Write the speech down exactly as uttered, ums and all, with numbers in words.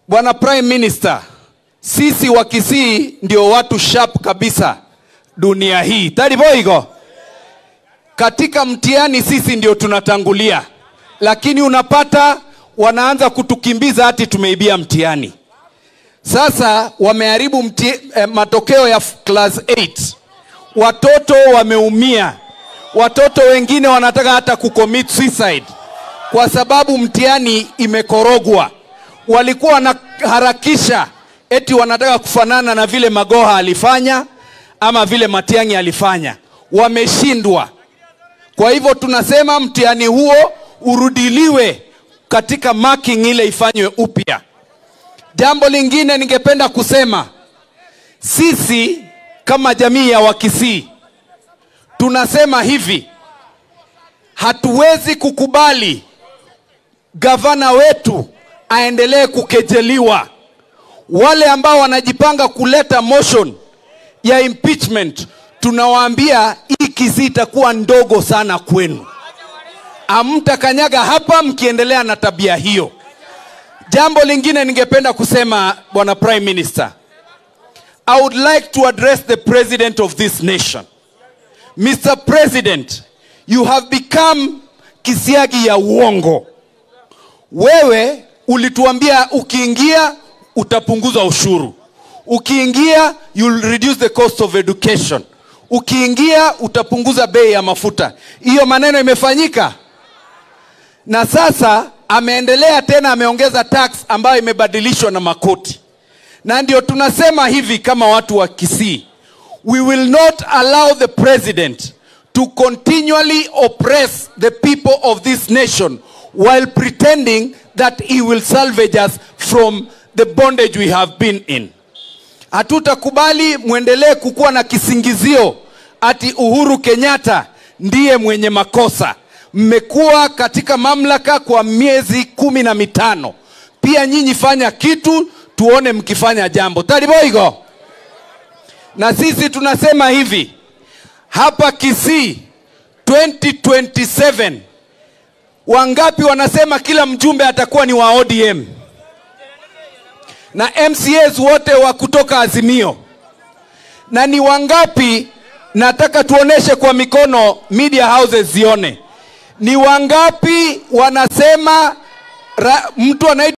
Bwana Prime Minister, sisi wa Kisii ndio watu sharp kabisa dunia hii. Tariboigo. Katika mtihani sisi ndio tunatangulia. Lakini unapata wanaanza kutukimbiza hati tumeibia mtihani. Sasa wameharibu eh, matokeo ya class eight. Watoto wameumia. Watoto wengine wanataka hata kucommit suicide kwa sababu mtihani imekorogwa. Walikuwa wanaharakisha eti wanataka kufanana na vile Magoha alifanya ama vile Matiang'i alifanya. Wameshindwa. Kwa hivyo tunasema mtihani huo urudiliwe katika marking ile ifanywe upya. Jambo lingine ningependa kusema, sisi kama jamii ya Wakisii tunasema hivi, hatuwezi kukubali gavana wetu aendelee kukejeliwa. Wale ambao wanajipanga kuleta motion ya impeachment, tunawaambia hii Kisii itakuwa ndogo sana kwenu. Hamtakanyaga hapa mkiendelea na tabia hiyo. Jambo lingine ningependa kusema, Bwana Prime Minister, I would like to address the President of this nation. Mister President, you have become kisiagi ya uongo. Wewe ulituambia ukiingia utapunguza ushuru. Ukiingia you'll reduce the cost of education. Ukiingia utapunguza bei ya mafuta. Hiyo maneno imefanyika? Na sasa ameendelea tena, ameongeza tax ambayo imebadilishwa na makoti. Na ndio tunasema hivi kama watu wa Kisii, we will not allow the president to continually oppress the people of this nation while pretending that he will salvage us from the bondage we have been in. Hatutakubali muendelee kukuwa na kisingizio ati Uhuru Kenyatta ndiye mwenye makosa. Mmekuwa katika mamlaka kwa miezi kumi na mitano. Pia nyinyi fanya kitu tuone mkifanya jambo. Tariboigo. Na sisi tunasema hivi, hapa Kisii twenty twenty-seven, wangapi wanasema kila mjumbe atakuwa ni wa O D M? Na M C As wote wa kutoka Azimio. Na ni wangapi, nataka tuoneshe kwa mikono, media houses zione, ni wangapi wanasema ra, mtu anaitwa